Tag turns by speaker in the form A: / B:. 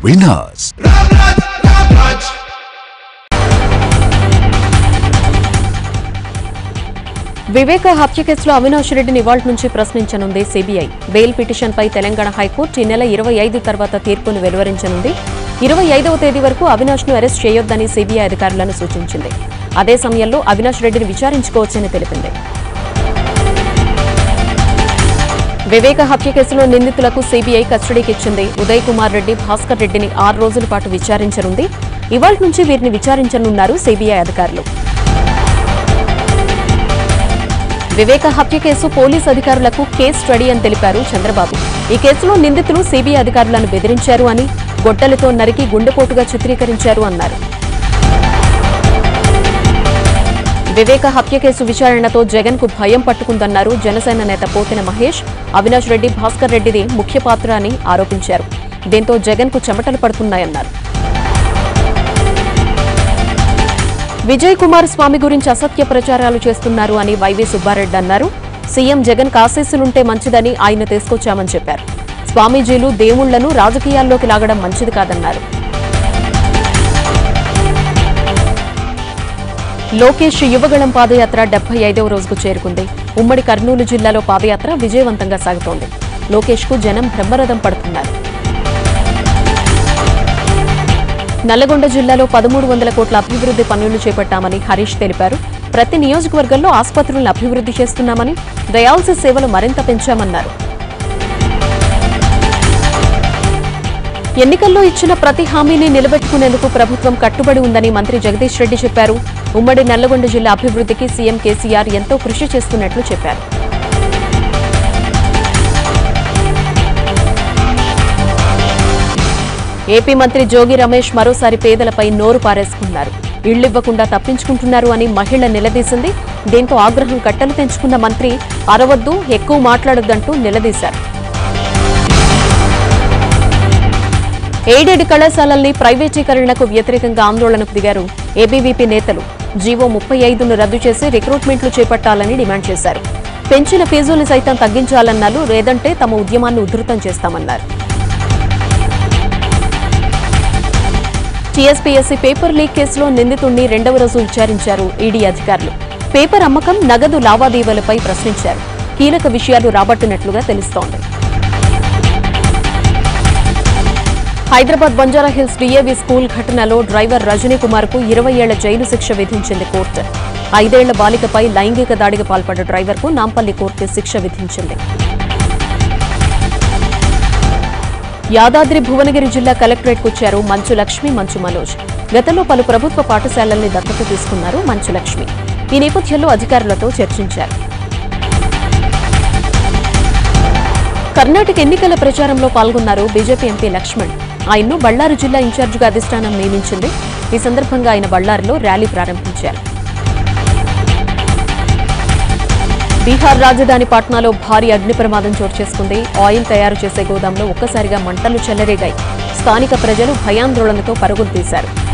A: winners.
B: వివేక హత్య కేసులో అవినాష్ రెడ్డిని ఇవాల్టి నుంచి ప్రశ్నించనుంది సిబిఐ. బెయిల్ పిటిషన్పై తెలంగాణ హైకోర్టు ఈ నెల 25 తర్వాత తీర్పును వెలువరించనుంది. 25వ తేదీ వరకు అవినాష్ను అరెస్ట్ చేయొద్దని సిబిఐ అధికారులను సూచించింది. అదే సమయంలో అవినాష్ రెడ్డిని విచారించుకోవచ్చని తెలిపింది. వివేక హత్య కేసులో నిందితులకు సిబిఐ కస్టడీకి ఇచ్చింది. ఉదయ్ కుమార్ రెడ్డి, భాస్కర్ రెడ్డిని 6 రోజుల పాటు విచారించనుంది. ఇవాల్టి నుంచి వీరిని విచారించనున్నారు సిబిఐ అధికారులు. వివేక హత్య కేసు పోలీసు అధికారులకు కేస్ స్టడీ అని తెలిపారు చంద్రబాబు. ఈ కేసులో నిందితులు సిబిఐ అధికారులను బెదిరించారు అని, గొడ్డలితో నరికి గుండెపోటుగా చిత్రీకరించారు అన్నారు. వివేక హత్య కేసు విచారణతో జగన్ కు భయం పట్టుకుందన్నారు జనసేన నేత పోతిన మహేష్. అవినాష్ రెడ్డి, భాస్కర్ రెడ్డిది ముఖ్య పాత్ర అని ఆరోపించారు. దీంతో జగన్ కు చెమటలు పడుతున్నాయన్నారు. విజయ్ కుమార్ స్వామి గురించి అసత్య ప్రచారాలు చేస్తున్నారు అని వైవి సుబ్బారెడ్డి అన్నారు. సీఎం జగన్ ఆశీస్సులుంటే మంచిదని ఆయన తీసుకొచ్చామని చెప్పారు. స్వామీజీలు దేవుళ్లను రాజకీయాల్లోకి లాగడం మంచిది కాదన్నారు. లోకేష్ యువగళం పాదయాత్ర 75వ రోజుకు చేరుకుంది. ఉమ్మడి కర్నూలు జిల్లాలో పాదయాత్ర విజయవంతంగా సాగుతోంది. లోకేష్ కు జనం బ్రహ్మరథం పడుతున్నారు. నల్లగొండ జిల్లాలో 1300 కోట్ల అభివృద్ధి పనులు చేపట్టామని హరీష్ తెలిపారు. ప్రతి నియోజకవర్గంలో ఆసుపత్రులను అభివృద్ధి చేస్తున్నామని, డయాలసిస్ సేవలు మరింత పెంచామన్నారు. ఎన్నికల్లో ఇచ్చిన ప్రతి హామీని నిలబెట్టుకునేందుకు ప్రభుత్వం కట్టుబడి ఉందని మంత్రి జగదీష్ రెడ్డి చెప్పారు. ఉమ్మడి నల్లగొండ జిల్లా అభివృద్ధికి సీఎం కేసీఆర్ ఎంతో కృషి చేస్తున్నట్లు చెప్పారు. ఏపీ మంత్రి జోగి రమేష్ మరోసారి పేదలపై నోరు పారేసుకున్నారు. ఇళ్లివ్వకుండా తప్పించుకుంటున్నారు అని మహిళ నిలదీసింది. దీంతో ఆగ్రహం కట్టలు తెంచుకున్న మంత్రి అరవద్దు, ఎక్కువ మాట్లాడొద్దంటూ నిలదీశారు. ఎయిడెడ్ కళాశాలల్ని ప్రైవేటీకరణకు వ్యతిరేకంగా ఆందోళనకు దిగారు ఏబీవీపీ నేతలు. జీవో 35ను రద్దు చేసి రిక్రూట్మెంట్లు చేపట్టాలని డిమాండ్ చేశారు. పెంచిన ఫీజుల్ని సైతం తగ్గించాలన్నారు. లేదంటే తమ ఉద్యమాన్ని ఉధృతం చేస్తామన్నారు. టీఎస్పీఎస్సీ పేపర్ లీక్ కేసులో నిందితుడిని 2వ రోజు విచారించారు ఈడీ అధికారులు. పేపర్ అమ్మకం, నగదు లావాదేవీలపై ప్రశ్నించారు. కీలక విషయాలు రాబట్టినట్లుగా తెలుస్తోంది. హైదరాబాద్ బంజారాహిల్స్ డీఏవీ స్కూల్ ఘటనలో డ్రైవర్ రజనీ కుమార్ కు 20 ఏళ్ల జైలు శిక్ష విధించింది కోర్టు. 5 ఏళ్ల బాలికపై లైంగిక దాడికి పాల్పడ్డ డ్రైవర్ కు నాంపల్లి కోర్టు శిక్ష విధించింది. యాదాద్రి భువనగిరి జిల్లా కలెక్టరేట్కు వచ్చారు మంచు లక్ష్మి, మంచు మనోజ్. గతంలో పలు ప్రభుత్వ పాఠశాలల్ని దత్తత తీసుకున్నారు మంచు లక్ష్మి. ఈ నేపథ్యంలో అధికారులతో చర్చించారు. కర్ణాటక ఎన్నికల ప్రచారంలో పాల్గొన్నారు బీజేపీ ఎంపీ లక్ష్మణ్. ఆయన్ను బళ్లారి జిల్లా ఇన్ఛార్జిగా అధిష్టానం నియమించింది. ఈ సందర్భంగా ఆయన బళ్లారిలో ర్యాలీ ప్రారంభించారు. బీహార్ రాజధాని పాట్నాలో భారీ అగ్ని ప్రమాదం చోటు చేసుకుంది. ఆయిల్ తయారు చేసే గోదాంలో ఒక్కసారిగా మంటలు చెలరేగాయి. స్థానిక ప్రజలు భయాందోళనతో పరుగులు తీశారు.